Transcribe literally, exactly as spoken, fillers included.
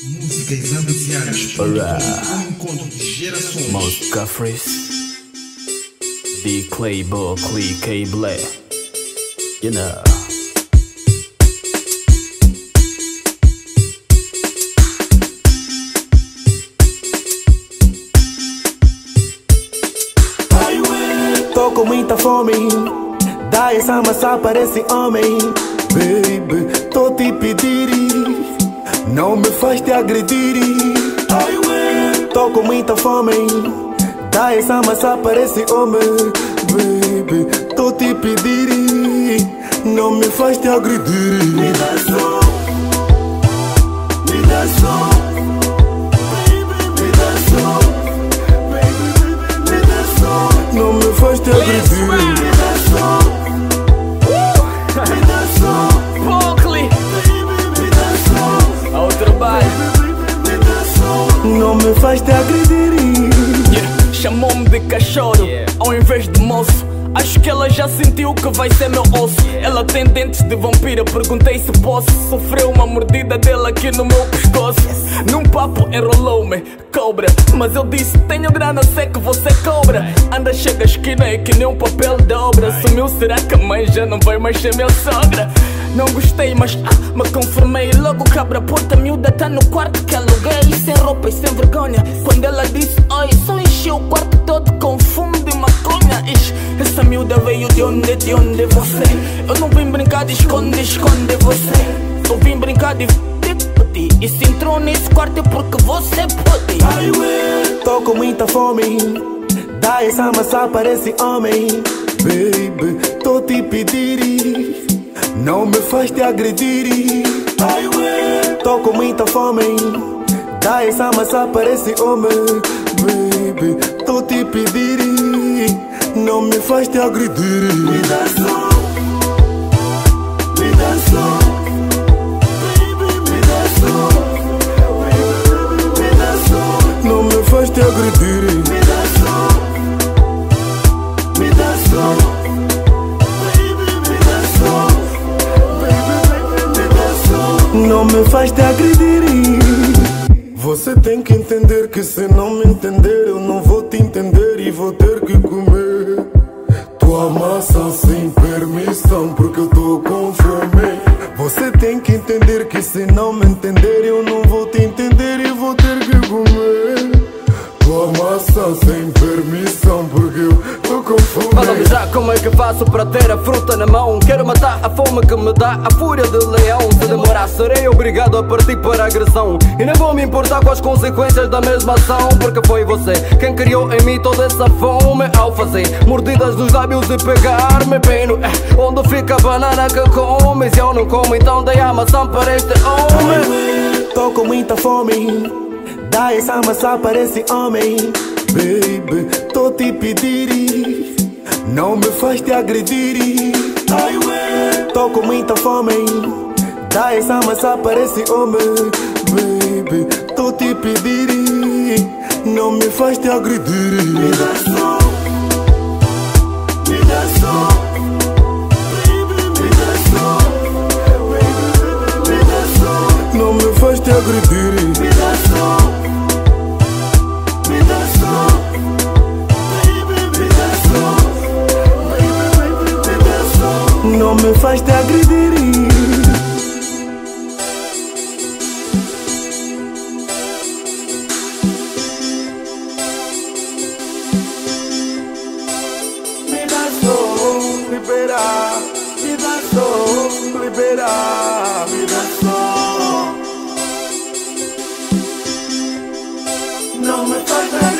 Músicas ambiciadas. Um encontro de gerações. Most Caffreys, Big Claybo, Clay Cable, you know. Tô com muita fome, dá essa massa para esse homem. Baby, tô te pedir, não me faz te agredir. Tô com muita fome, dá essa massa para esse homem. Baby, tô te pedir, não me faz te agredir. Me dá só, me dá só, baby, me dá só, baby, me dá só, não me faz te agredir. Me dá só, me dá só, Buckley, me dá só, ao trabalho, me dá só, não me faz te agredir. yeah. Chamou-me de cachorro, yeah, ao invés de moço. Acho que ela já sentiu que vai ser meu osso. Ela tem dentes de vampira, perguntei se posso. Sofreu uma mordida dela aqui no meu pescoço. Num papo enrolou-me, cobra. Mas eu disse, tenho grana, sei que você cobra. Anda, chega à esquina e que nem um papel de obra. Sumiu, será que a mãe já não vai mais ser minha sogra? Não gostei, mas ah, me conformei. Logo cabra porta, miúda tá no quarto que aluguei. Sem roupa e sem vergonha. Quando ela disse oi, só encheu o quarto todo com fumo de maconha. Ixi, essa miúda veio de onde, de onde você? Eu não vim brincar de esconde, esconde você. Eu vim brincar de f***, e se entrou nesse quarto é porque você pode. Tô com muita fome, dá essa massa para esse homem. Baby, tô te pedir, não me faz te agredir. Tô com muita fome, dá essa massa para esse homem. Baby, tô te pedir, não me faz te agredir. Me dá só, me dá só, baby, me dá só, baby, me dá só, não me faz te agredir. Me dá só, me dá só, baby, me dá só, baby, me dá só, não me faz te agredir. Você tem que entender que se não me entender eu não vou te entender e vou ter que comer tua massa sem permissão porque eu tô com fome. Você tem que entender que se não me entender eu não vou te entender e vou ter que comer tua massa sem permissão porque eu tô com fome. Fala-me já como é que faço para ter a fruta na mão. Quero matar a fome que me dá a fúria de leão. Se demorar serei obrigado a partir para a agressão. E não vou me importar com as consequências da mesma ação. Porque foi você quem criou em mim toda essa fome. Ao fazer mordidas dos lábios e pegar-me bem no é, onde fica a banana que comes. E eu não como, então dei a maçã para este homem. Tô com muita fome, dá essa massa para esse homem. Baby, tô te pedir, não me faz te agredir. Tô com muita fome, dá essa massa para esse homem. Baby, tô te pedir, não me faz te agredir. Me dá só, me dá só, baby, me dá só, baby, me dá só, não me faz te agredir. Me dá só, me dá só, baby, me dá só, baby, me dá só, não me faz te agredir. Me dá só, liberar, me dá só, liberar, me dá só, não me faz te